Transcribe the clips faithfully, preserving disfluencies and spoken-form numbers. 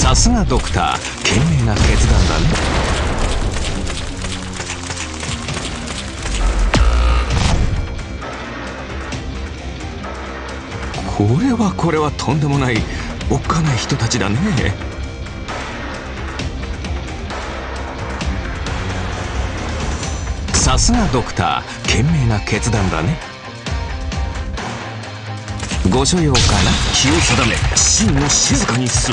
さすがドクター、賢明な決断だね。これはこれはとんでもないおっかない人たちだね。さすがドクター、賢明な決断だね。ご所用かな。気を定め心を静かにする。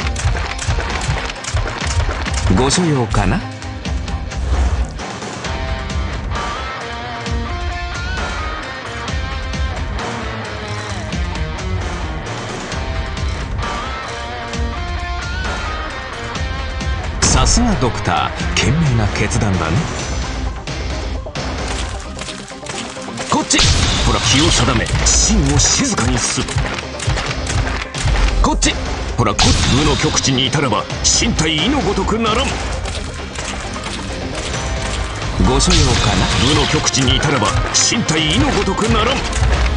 ご所用かな。さすがドクター、賢明な決断だね。こっち。ほら、気を定め心を静かにする。こっち。ほら、こ無の極地にいたらば身体意のごとくならん。ご所用かな。無の極地にいたらば身体意のごとくならん。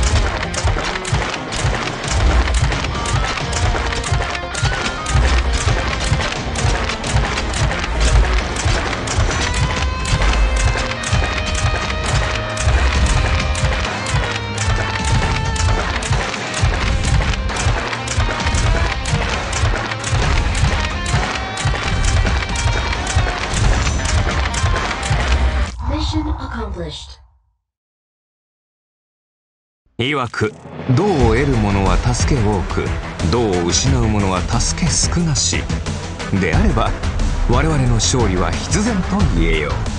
いわく、道を得る者は助け多く、道を失う者は助け少なし。であれば我々の勝利は必然と言えよう。